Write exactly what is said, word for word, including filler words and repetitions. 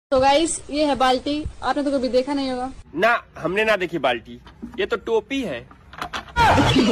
तो गाइस ये है बाल्टी, आपने तो कभी देखा नहीं होगा ना, हमने ना देखी बाल्टी, ये तो टोपी है।